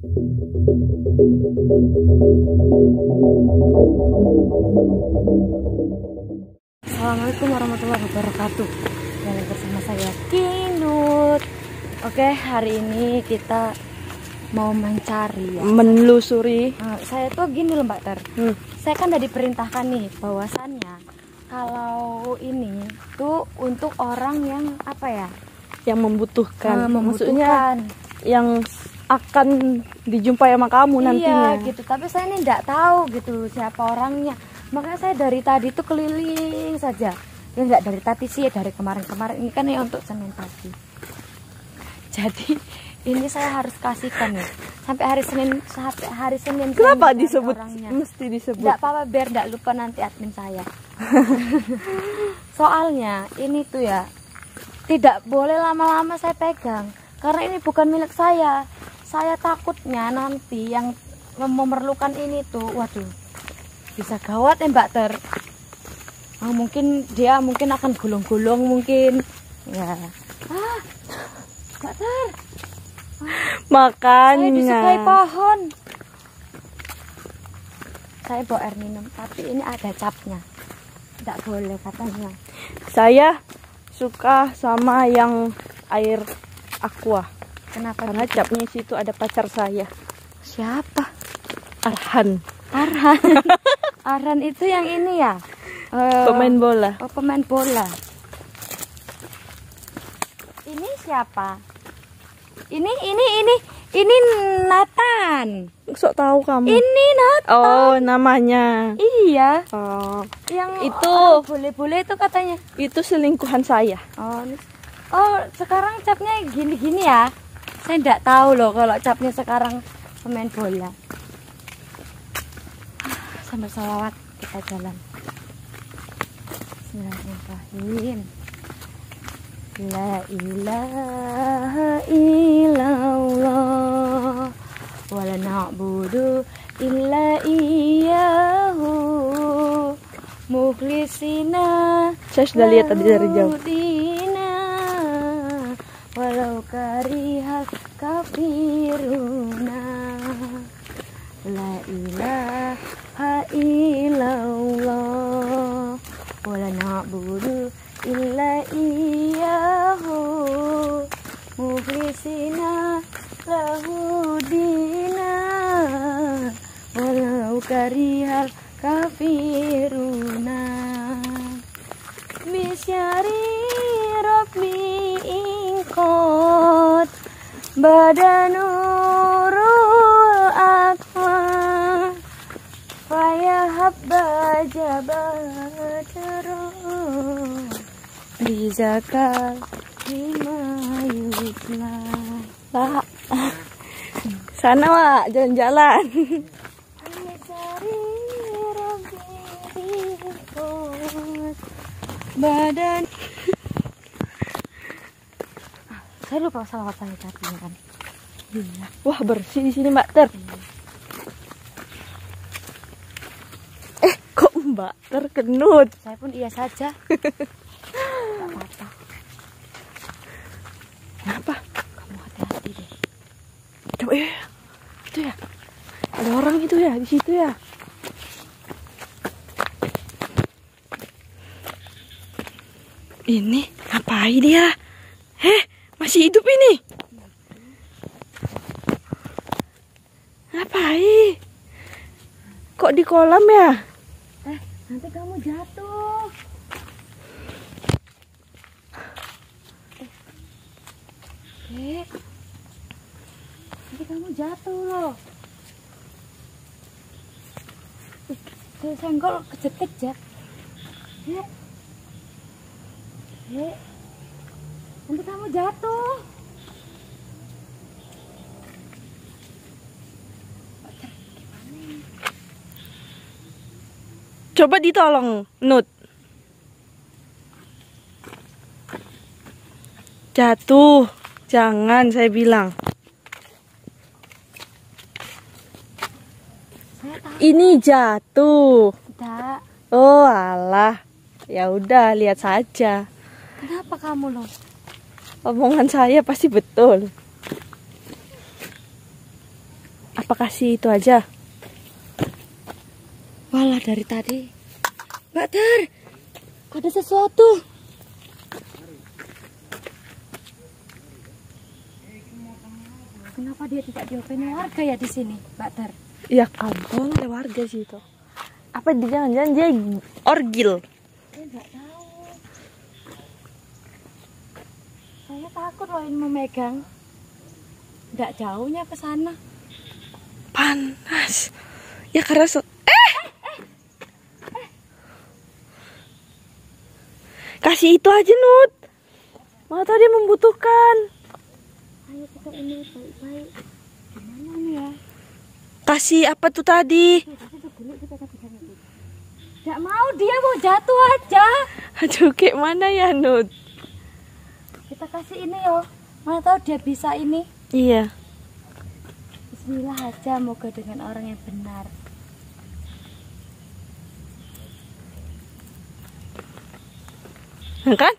Assalamualaikum warahmatullahi wabarakatuh. Kembali bersama saya Kinut. Oke, hari ini kita mau mencari ya, menelusuri. Saya tuh gini loh Mbak Ter. Saya kan udah diperintahkan nih bahwasannya kalau ini tuh untuk orang yang apa ya? Yang membutuhkan. Membutuhkan. Maksudnya yang akan dijumpai sama kamu nantinya. Iya gitu, tapi saya ini enggak tahu gitu siapa orangnya. Makanya saya dari tadi tuh keliling saja. Ya enggak dari tadi sih, ya dari kemarin-kemarin. Ini kan ya untuk Senin pagi. Jadi ini saya harus kasihkan nih sampai hari Senin. Kenapa disebut orangnya. mesti disebut? Enggak apa-apa biar enggak lupa nanti admin saya. Soalnya ini tuh ya tidak boleh lama-lama saya pegang karena ini bukan milik saya. Saya takutnya nanti yang memerlukan ini tuh, waduh, bisa gawat ya Mbak Ter. Mungkin dia akan gulung-gulung mungkin. Ya. Mbak Ter. Makanya. Saya disukai pohon. Saya bawa air minum, tapi ini ada capnya. Tidak boleh katanya. Saya suka sama yang air aqua. Kenapa? Karena capnya situ ada pacar saya. Siapa? Arhan. Arhan itu yang ini ya? Pemain bola. Oh, pemain bola. Ini siapa? Ini Nathan. Sok tahu kamu. Ini Nathan. Oh, namanya. Iya. Oh, Yang itu boleh-boleh itu katanya. Itu selingkuhan saya. Oh, sekarang capnya gini-gini ya. Saya enggak tahu loh kalau capnya sekarang pemain bola. Sambil sholawat kita jalan. Bismillahirrahmanirrahim. La ilaha illallah wa la na'budu illa iyyahu mukhlisina. Saya sudah lihat tadi dari jauh. Walau karihal kafiruna. La ilaha illallah wa la na'budu illa iyyahu mukhlisina lahu dina walau karihal kafiruna. Bisyari rabbi ingkot badanurul aqwa fayahabba jabatara bizakal himayutla. Lah. Sana Wak, jalan-jalan. Badan. Saya lupa salawat saya tadi kan. Iya. Wah, bersih di sini Mbak Ter. Kok Mbak Ter kenut? Saya pun iya saja. Kenapa? Kamu hati-hati deh. Coba ya. Itu ya. Ada orang itu ya di situ ya. Ini ngapain dia? Masih hidup ini? Ngapain? Kok di kolam ya? Nanti kamu jatuh. Nanti kamu jatuh loh. Saya senggol kejek-kejek. Nanti kamu jatuh. Coba ditolong, Nut. Jatuh. Jangan, saya bilang. Ini jatuh. Tidak. Oh, alah. Ya udah, lihat saja. Kenapa kamu loh? Omongan saya pasti betul. Apa kasih itu aja? Walah dari tadi. Mbak Ter, ada sesuatu. Kenapa dia tidak diopeni warga ya di sini, Mbak Ter? Ya kampung ada warga sih itu. Apa dia jangan-jangan dia orgil? Saya nggak tahu. Saya takut loh ini memegang. Nggak jauhnya ke sana. Panas. Ya karena kasih itu aja, Nut. Mana tahu dia membutuhkan. Ayo kita ini baik-baik. Gimana nih ya? Kasih apa tuh tadi? Nggak mau, dia mau jatuh aja. Aduh, kayak mana ya, Nut? Kita kasih ini yo. Mana tahu dia bisa ini. Iya. Bismillah aja, moga dengan orang yang benar. Kan?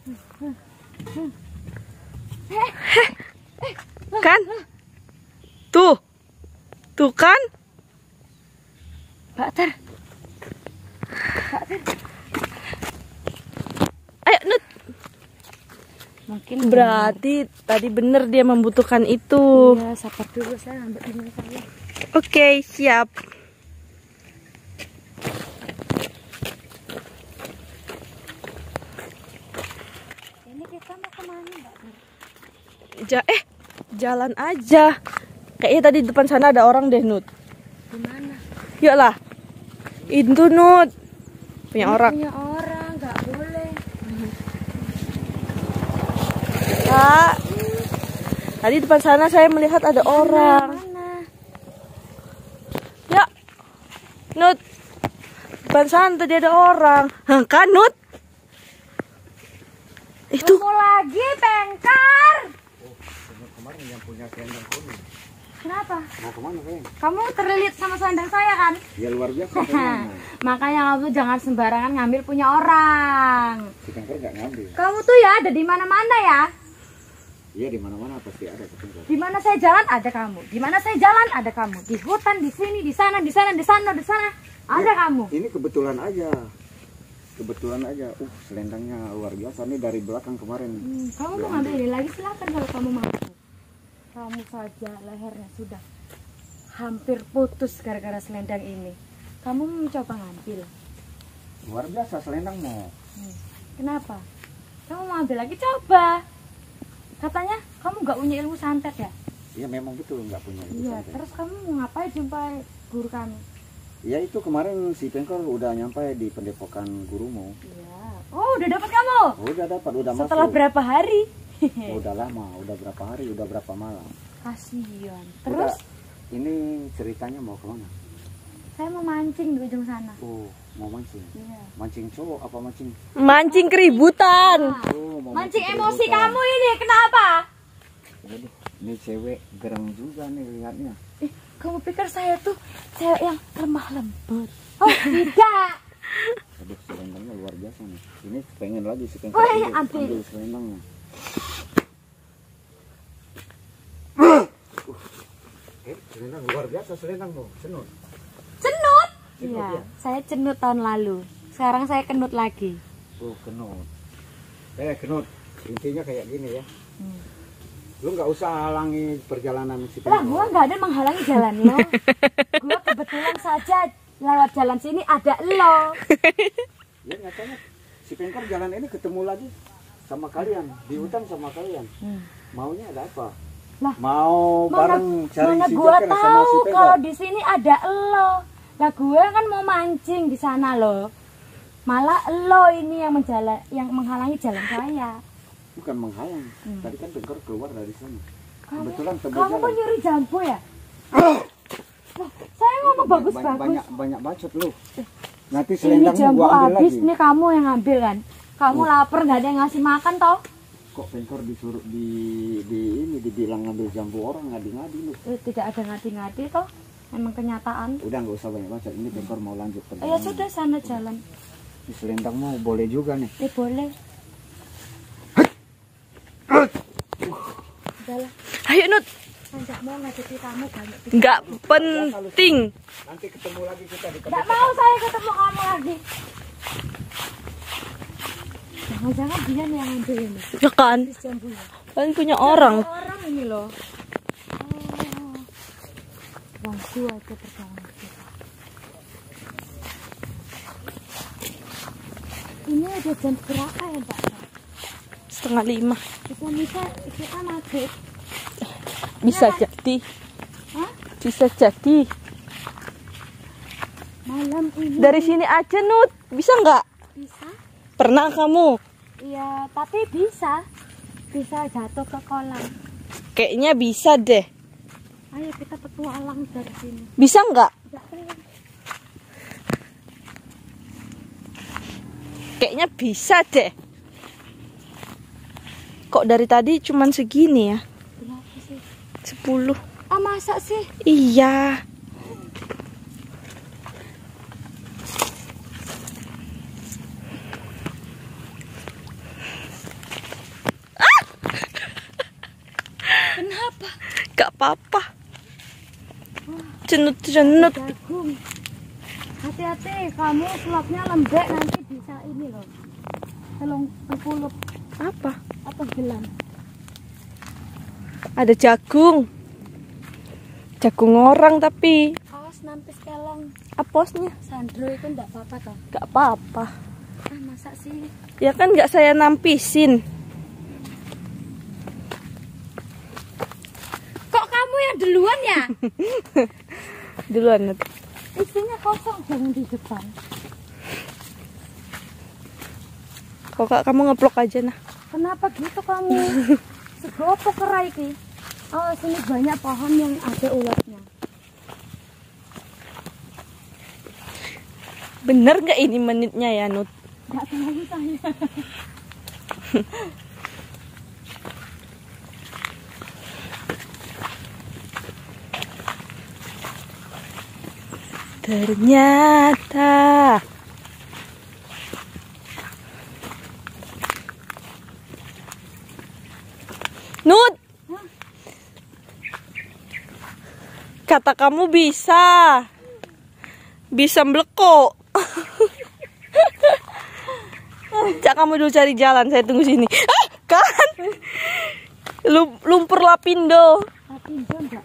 Kan? Tuh. Tuh kan? Mbak Ter. Ayo, Nut. Mungkin Berarti tadi bener dia membutuhkan itu. iya, sabar dulu saya ambil dengan saya. Oke, siap. Ini kita mau kemana, Mbak Ter? Jalan aja. Kayaknya tadi depan sana ada orang deh, Nut. Gimana? Yuklah. Itu, Nut. Punya orang. Punya orang, nggak boleh. Kak. Tadi depan sana saya melihat ada orang. Mana? Ya. Nut. Depan sana tadi ada orang. Hah, kan, Nut? Itu. Kamu lagi, Pengkar. Kemarin yang punya selendang kuning. Kenapa? Mau kemana, Peng? Kamu terlilit sama selendang saya kan? Ya luar biasa, Peng. Makanya kamu tuh jangan sembarangan ngambil punya orang. Si Pengkar nggak ngambil. Kamu tuh ya ada di mana-mana ya. Iya, di mana-mana pasti ada si Pengkar. Di mana saya jalan ada kamu. Di mana saya jalan ada kamu. Di hutan, di sini, di sana, di sana, di sana, di sana ada kamu. Ini kebetulan aja. Kebetulan aja. Selendangnya luar biasa nih dari belakang kemarin. Kamu mau ngambil ini lagi silakan kalau kamu mampu. Kamu saja lehernya sudah hampir putus gara-gara selendang ini. Kamu mau mencoba ngambil. Luar biasa selendang mau. Kenapa? Kamu mau ambil lagi coba. Katanya kamu nggak punya ilmu santet ya? Iya memang betul nggak punya itu. Iya. santet. Terus kamu mau ngapain jumpa guru kami? Ya itu kemarin si Pengkar udah nyampe di pendepokan gurumu. Iya. Oh udah dapat kamu? Udah dapat, udah Setelah masuk. berapa hari? Udah lama, udah berapa hari, udah berapa malam. Kasihan. Udah, Terus ini ceritanya mau kemana? saya mau mancing di ujung sana. Oh, mau mancing. Iya. Mancing cowok apa mancing? Mancing keributan. Oh, mau Mancing emosi keributan. kamu ini kenapa? Waduh, ini cewek gerang juga nih lihatnya. Kamu pikir saya tuh cewek yang lemah lembut? Oh tidak. Aduh, selendangnya luar biasa nih. Ini pengen lagi sih pengen Oh, iya, ambil. ambil selendangnya. Selendang luar biasa selendang tuh, senut. Cenut? Cenut, Iya. ya? Saya cenut tahun lalu. Sekarang saya kenut lagi. Oh, kenut. Kenut. Intinya kayak gini ya. Lu nggak usah halangi perjalanan si Lah, Pengkar. gua nggak ada menghalangi jalan lo. Gua kebetulan saja lewat jalan sini ada lo. Ya nyatanya si Pengkar jalan ini ketemu lagi sama kalian di hutan sama kalian. Maunya ada apa? Lah, Mau bareng cari mana si gua Joker sama si tahu Pengkar. kalau di sini ada lo. Lah gue kan mau mancing di sana lo. Malah lo ini yang menghalangi jalan saya. Bukan menghalang. Tadi kan Pengkar keluar dari sana. Kebetulan temu Kamu jalan. mau nyuri jambu ya? Loh, saya ngomong bagus-bagus. Banyak bacot lu. Nanti Ini selendangmu jambu gua ambil habis, lagi. ini kamu yang ngambil kan? Kamu lapar nggak ada yang ngasih makan toh? Kok Pengkar disuruh ini dibilang ngambil jambu orang ngadi-ngadi lu. Tidak ada ngadi-ngadi toh? Emang kenyataan. Udah nggak usah banyak bacot. Ini Pengkar mau lanjut Ya perjalanan. sudah sana jalan. Ini selendangmu boleh juga nih. Boleh. Udahlah. Ayo, Nut. Enggak mau ngajakin kamu banyak. Nggak penting. Nanti ketemu lagi kita di Enggak mau saya ketemu kamu lagi. Jangan-jangan dia nih yang ambil ini. Ya kan? Habis jambunya. Kan punya orang. Orang ini loh. Bangku aja perjalanan kita. Ini ada jam berapa ya Mbak? 4:30. Kita maghrib. Bisa jadi. Hah? Bisa jadi. Malam ini. Dari sini aja Nut. Bisa nggak? Bisa? Pernah kamu? Iya, tapi bisa. Bisa jatuh ke kolam. Kayaknya bisa deh. Ayo kita petualang dari sini. Bisa nggak? Enggak perlu. Kayaknya bisa deh. Kok dari tadi cuman segini ya? Berapa sih? 10. Ah, masa sih? Iya. Kenapa? Gak apa-apa. Cenut-cenut. Jagung. Hati-hati, kamu sulapnya lembek nanti bisa ini loh. Kepulup Apa? atau gelam. Ada jagung. Jagung orang tapi. Awas nampis kelong. Aposnya? Sandro itu enggak apa-apa toh. Gak apa-apa. Ah, masa sih? Ya kan gak saya nampisin. Kok kamu yang duluan ya? Duluan Nut. Isinya kosong, jangan di depan. Kok kamu ngeplok aja nah. Kenapa gitu kamu? Segopo kerai ki? Oh, sini banyak pohon yang ada ulatnya. Bener gak ini menitnya ya Nut? Enggak tahu saya. Ternyata Nut, kata kamu bisa melekok. Cak, kamu dulu cari jalan, saya tunggu sini. Kan lumpur lapindo. Lapindo enggak?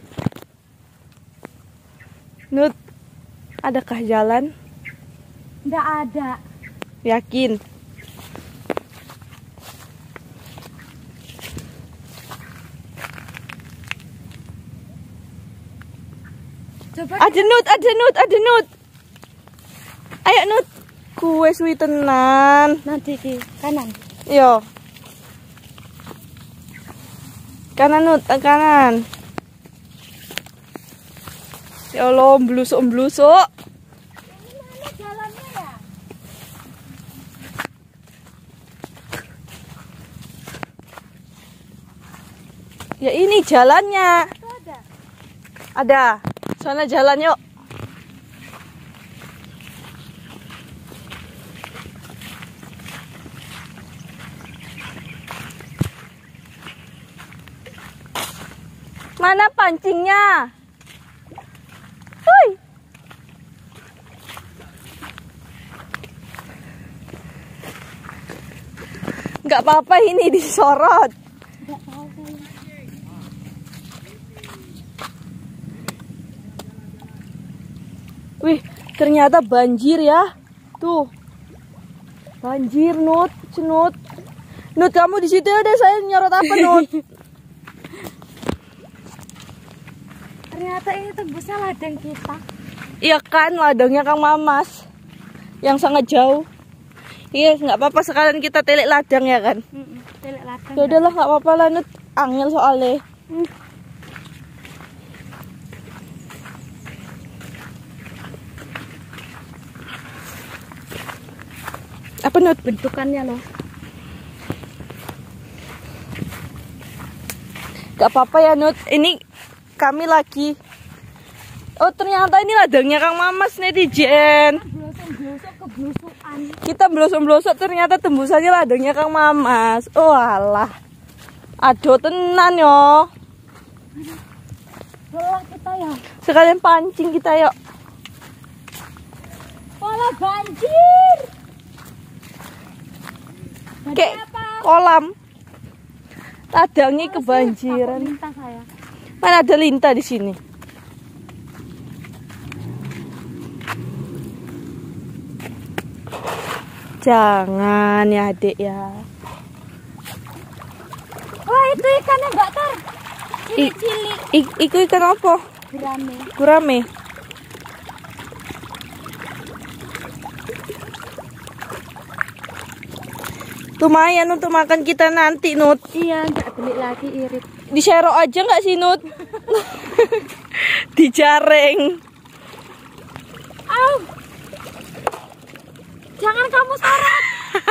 Nut, adakah jalan? Enggak ada. Yakin? Coba Ada Nut. Ayo Nut. Kue suwi tenan. nanti di kanan. Yo. Kanan Nut, kanan. Ya Allah, blusuk. Ini mana jalannya ya? Ya ini jalannya. Itu ada. Ada. Sana jalan yuk. Mana pancingnya? Hui. Nggak apa-apa ini disorot. Enggak tahu saya. Wih, ternyata banjir ya. Tuh. Banjir, Nut, Cenut. Nut, kamu di situ ya deh, saya nyorot apa, Nut? Ternyata ini tembusnya ladang kita. Iya kan, ladangnya Kang Mamas. Yang sangat jauh. Iya, nggak apa-apa sekalian kita telik ladang ya kan. Telek ladang. Ya udahlah, nggak apa-apa lah, Nut. Angel soalnya. Apa Nut? Bentukannya loh. Gak apa-apa ya Nut. Ini kami lagi. Oh ternyata ini ladangnya Kang Mamas netizen. Blosok-blosok keblusukan. Kita blosok-blosok ternyata tembusannya ladangnya Kang Mamas. Oh alah. Aduh tenan yo. Lelah kita ya. Sekalian pancing kita yuk. Pola banjir. Kayak kolam. Ladangnya kebanjiran. Minta saya. Mana ada lintah di sini? Jangan ya adik ya. Wah itu ikannya enggak Tar. Cilik-cilik. Iku ikan apa? Gurame. Gurame. Lumayan untuk makan kita nanti, Nut. Iya, enggak beli lagi irit. Diserok aja nggak sih, Nut? Dijareng. Au. Jangan kamu seret.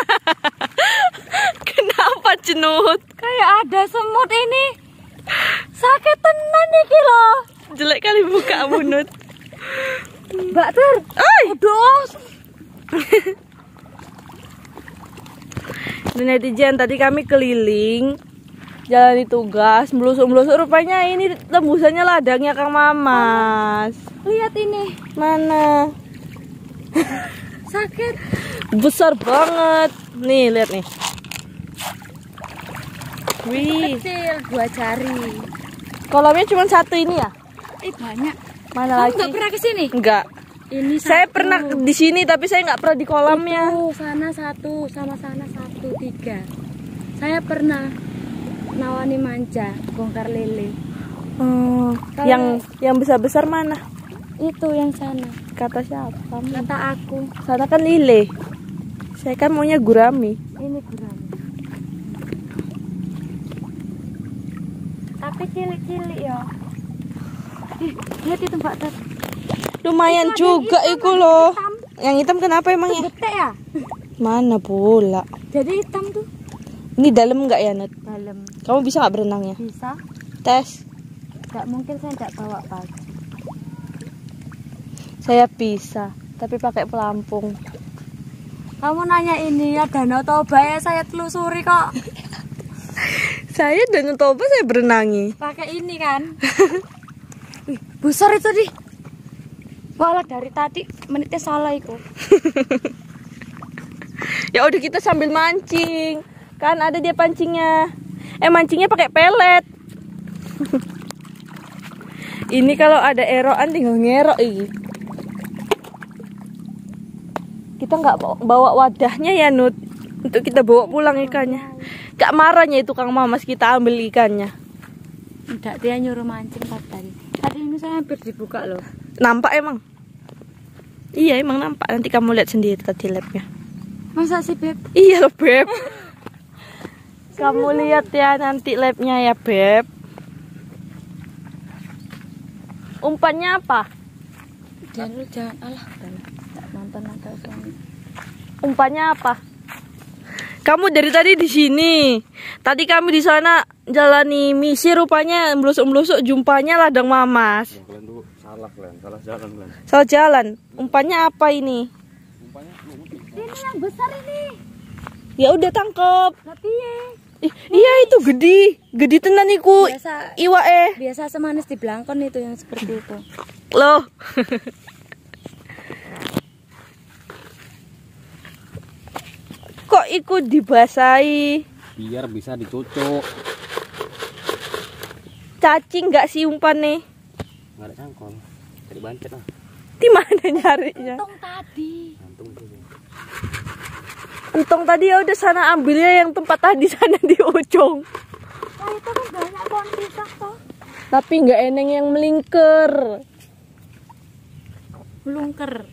Kenapa, Cenut? Kayak ada semut ini. Sakit tenan iki loh. Jelek kali mukamu, Nut. Mbak Tur. Aduh. Netizen, tadi kami keliling jalani tugas, melusuk-melusuk, rupanya ini tembusannya ladangnya Kang Mamas. Lihat ini. Mana? Sakit. Besar banget. Nih, lihat nih. Wih, Kecil, 2 jari. kolamnya cuma satu ini ya? Banyak. Mana Kamu lagi? nggak pernah kesini? Enggak. Ini Saya satu. pernah di sini tapi saya nggak pernah di kolamnya. Itu, sana 1, sama sana 1, 3. Saya pernah nawani manja, bongkar lele. Yang besar-besar mana? Itu yang sana. Kata siapa? Kamu. Kata aku, Sana kan lele. Saya kan maunya gurami. ini gurame. Tapi cilik-cilik ya. Lihat itu Mbak Tat. Lumayan Itu ada juga yang hitam, itu ada loh. hitam. Yang hitam kenapa emangnya? Betek ya? Mana pula? Jadi hitam tuh. Ini dalam nggak ya, Nut? Dalam. Kamu bisa nggak berenangnya? Bisa? Tes. Nggak mungkin saya nggak bawa baju. Saya bisa, tapi pakai pelampung. Kamu nanya ini ya Danau Toba ya, saya telusuri kok. Saya dan Toba saya berenangi. Pakai ini kan. Wih, besar itu di. Walah dari tadi menitnya salah itu. Ya udah kita sambil mancing. Kan ada dia pancingnya. Mancingnya pakai pelet. Ini kalau ada erokan tinggal ngerok ini. Kita nggak bawa wadahnya ya, Nut, untuk kita bawa pulang ikannya. Gak marahnya itu Kang Mamas kita ambil ikannya. Enggak, dia nyuruh mancing tadi. Tadi ini saya hampir dibuka loh. Nampak emang? Iya emang nampak. Nanti kamu lihat sendiri tadi labnya. Masa sih Beb? Iya loh Beb. Kamu lihat ya nanti labnya ya Beb. Umpannya apa? Jangan alah, nonton suami. Umpannya apa? Kamu dari tadi di sini. Tadi kami di sana jalani misi, rupanya melusuk-melusuk jumpanya ladang Mamas. Ya, kalian dulu salah jalan kalian. Salah jalan. Umpannya apa ini? Ini yang besar ini. Ya udah tangkep. Tapi ya. Iya itu gede tenan iku. Biasa. Iwa Biasa semanis di Blangkon itu yang seperti itu. loh. Kok ikut dibasahi? Biar bisa dicucuk. Cacing nggak sih umpannya? Nggak ada cangkol. Cari bancet lah. Di mana nyarinya? Untung tadi. Gantung tuh. Untung tadi ya udah sana ambilnya yang tempat tadi sana di ujung. Nah itu kan banyak pohon pisang toh. Tapi nggak eneng yang melingkar. Melungker.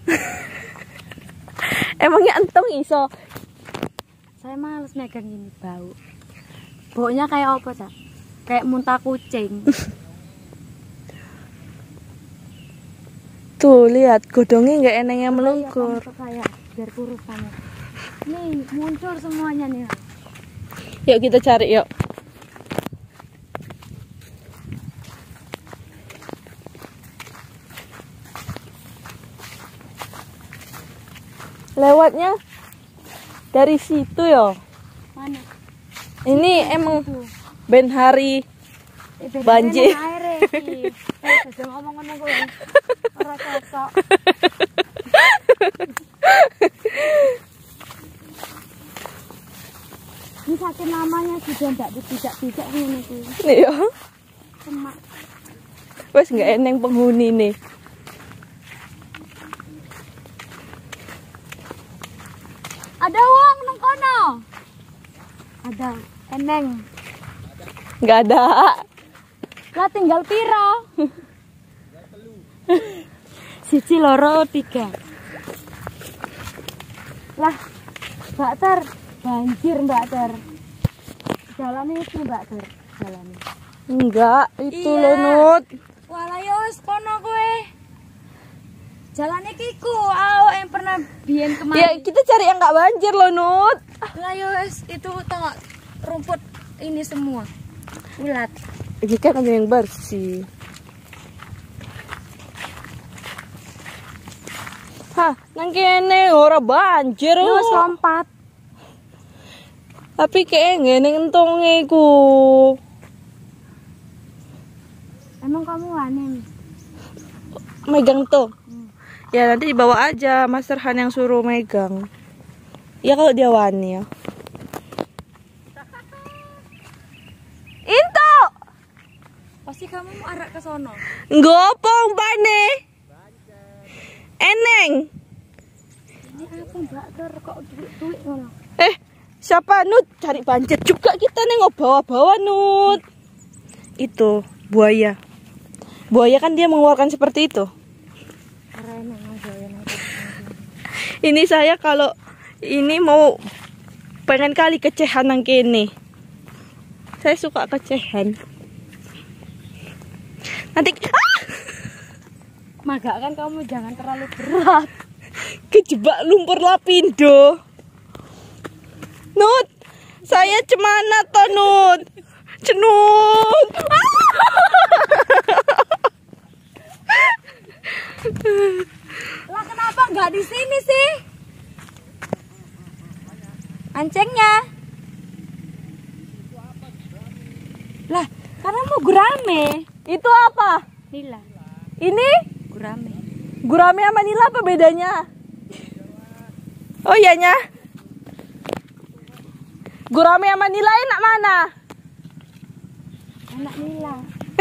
Emangnya entong iso? Saya males megang ini, bau. Baunya kayak apa, Cak? Kayak muntah kucing. Tuh lihat godongnya nggak eneng yang Kamu melungkur. ke saya biar kurus kamu. Nih, muncul semuanya nih. Yuk kita cari yuk. Lewatnya dari situ ya. Mana? Ini emang Tuh. ben hari Beda banjir. dengan airnya. iki. Aja ngomong ngono kowe. Ora cocok. Ini saking namanya sudah ndak tidak ngene iki. Iya. Semak. Wes nggak eneng penghuni nih. Ada wong nang kono. Ada eneng. Nggak ada. Lah tinggal piro? Siji loro tiga. Lah Mbak Ter, banjir Mbak Ter. Jalannya itu Mbak Ter, jalannya. Enggak, itu Iya. loh Nut. Walah yo wis kono kowe. Jalan iki ku awak yang pernah biyen Ya kemarin. kita cari yang nggak banjir loh Nut. Lah yo wis itu tengok rumput ini semua. Ulat. Ini kan ada yang bersih. Hah, nang kene ora banjir. Yo wis lompat. Tapi kayak ngene entonge ku. Emang kamu wani? Megang tuh. Ya nanti dibawa aja Master Han yang suruh megang. Ya kalau dia wani ya. Into. Pasti kamu mau arah ke sono. Ngopong bane. Eneng. Ini apa Mbak Ter kok duit ngono? Siapa Nut? Cari banjir juga kita nengok bawa-bawa Nut. Itu buaya. Buaya kan dia mengeluarkan seperti itu. Keren emang buaya nang. Ini saya kalau ini mau pengen kali kecehan nang kene. Saya suka kecehan. Nanti Magak kan kamu jangan terlalu berat. kejebak lumpur lapindo. Nut, saya cemana toh Nut? Cenut. Lah kenapa nggak di sini sih? Ancengnya. Lah, karena mau gurame. Itu apa? Nila, Ini gurame. gurame sama nila apa bedanya? Oh iyanya. Gurame sama nila enak mana? Anak Nila.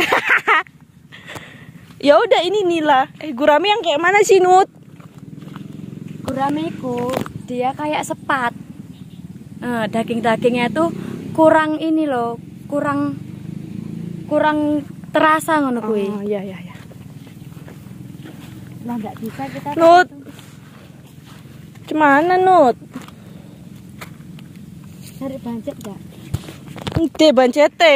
Ya udah ini nila. Gurame yang kayak mana sih Nut? Gurame ku dia kayak sepat. Daging-dagingnya tuh kurang ini loh, kurang terasa ngono kuwi. Oh iya. Lah nggak bisa kita. Nut. Cemana Nut? Cari banjir enggak? Ente bancete.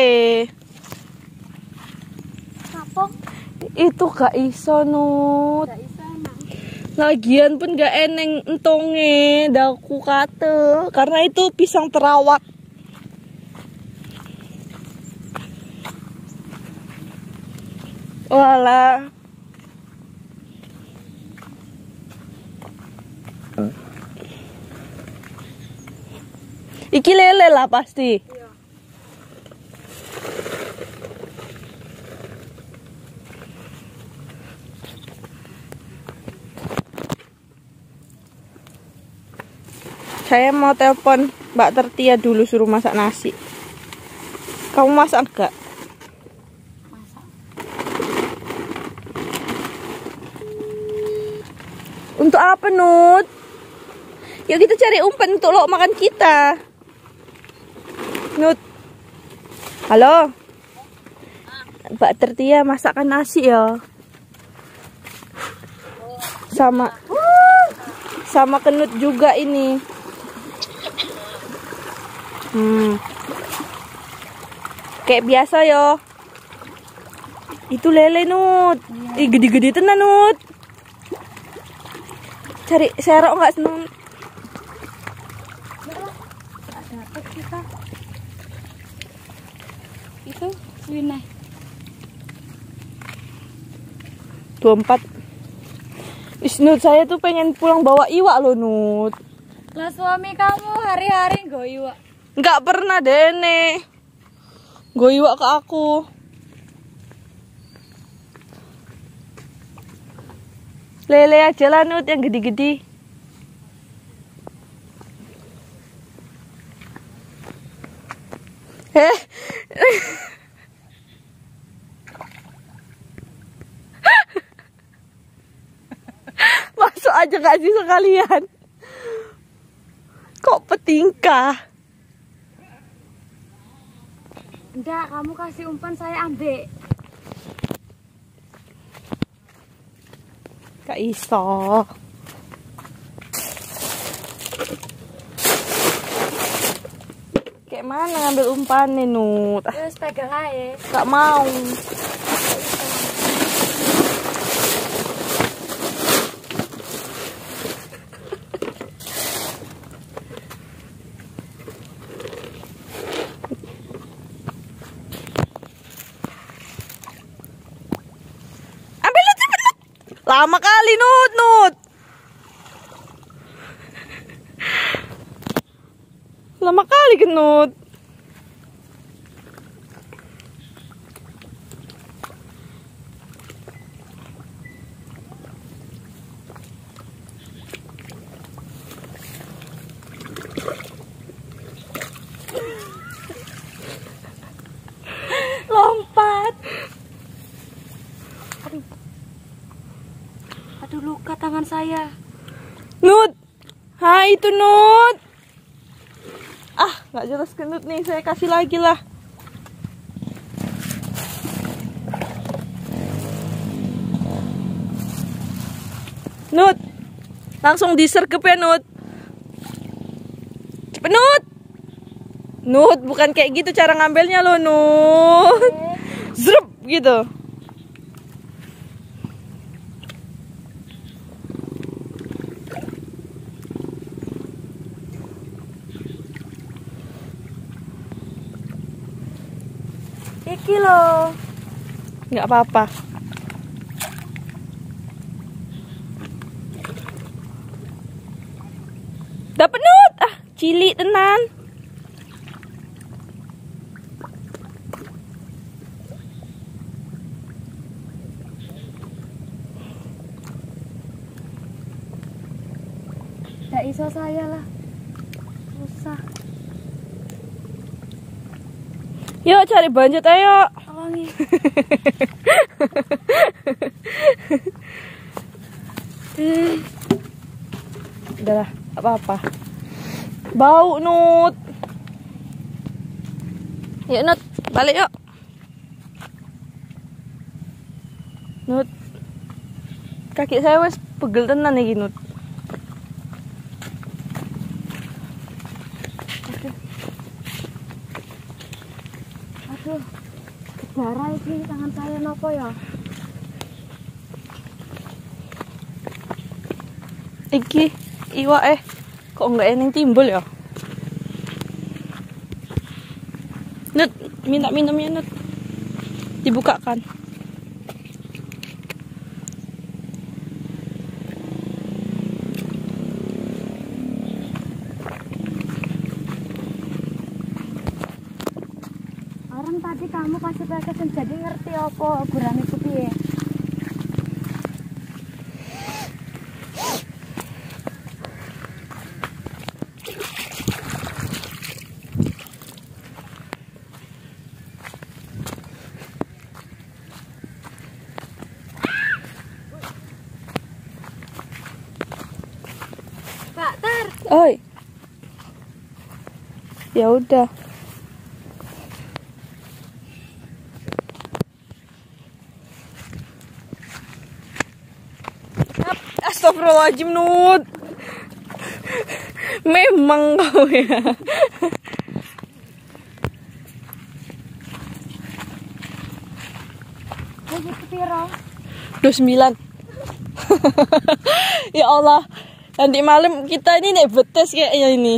Kapok. Itu gak iso Nut. Enggak bisa emang. Lagian pun gak eneng entonge daku kate karena itu pisang terawak. Walah. Iki lele lah pasti. Saya mau telepon Mbak Tertia dulu suruh masak nasi. Kamu masak enggak? Masak. Untuk apa Nut? Ya kita cari umpan untuk lo makan kita. Nut. Halo. Mbak Tertia masakkan nasi ya. Sama Kenut juga ini. Kayak biasa yo. Itu lele Nut. Gede-gede tenan Nut. Cari serok nggak Nut? Dapat kita. Itu Wina. 24. Nut, saya tuh pengen pulang bawa iwak loh Nut. Lah suami kamu hari-hari nggo iwak. Nggak pernah Dene. Gue iwak ke aku. Lele aja lah Nut yang gede-gede. Masuk aja kasih sekalian. Kok petingkah? Enggak, kamu kasih umpan saya ambil. Gak iso. Kayak mana ngambil umpannya Nut? Terus pegang aja. Gak mau. Ambil Nut, cepet Nut. Lama kali Nut. Lama kali Nut. Lompat. Aduh, luka tangan saya. Nut. Hai itu Nut. Ah, nggak jelas Nut nih, saya kasih lagi lah. Nut. Langsung disergep ya Nut. Cepet Nut. Nut, bukan kayak gitu cara ngambilnya loh Nut. Zrup gitu. Iki loh. Nggak apa-apa. Dapat Nut. Ah, cilik tenan. Gak iso saya lah. Susah. Yuk cari banjat ayo. Tolongin. Udahlah, apa-apa. Bau Nut. Yuk Nut, balik yuk. Nut. Kaki saya wes pegel tenan iki Nut. Aduh, darah ini tangan saya nopo ya? Iki iwak kok nggak eneng timbul ya? Nut, minta minumnya Nut. Dibukakan. Orang tadi kamu kasih pakai jadi ngerti apa gurame itu piye? Pak Tar, Oi. Ya udah. Astagfirullahaladzim Nut. Memang kau ya. gitu piro? 29. Ya Allah. Nanti malam kita ini naik betes kayaknya ini.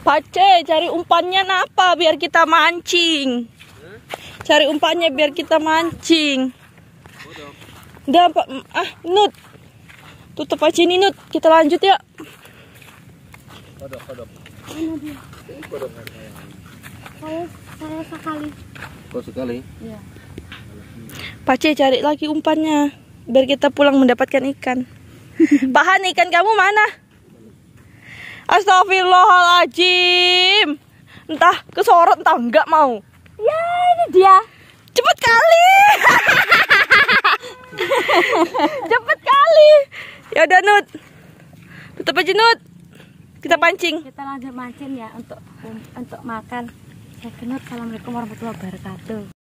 Pace, cari umpannya apa biar kita mancing. Cari umpannya biar kita mancing. Udah, Pak. Nut. Tutup aja ini, Nut. Kita lanjut ya. Kodok. Saya sekali. Kok sekali? Iya. Pace, cari lagi umpannya biar kita pulang mendapatkan ikan. Pahan, ikan kamu mana? Astagfirullahaladzim. Entah kesorot entah enggak mau. Ya, ini dia. Cepet kali. Cepet kali. Ya udah, Nut. Tutup aja, Nut. Kita pancing. Kita lanjut mancing ya untuk makan. Saya Nut. Assalamualaikum warahmatullahi wabarakatuh.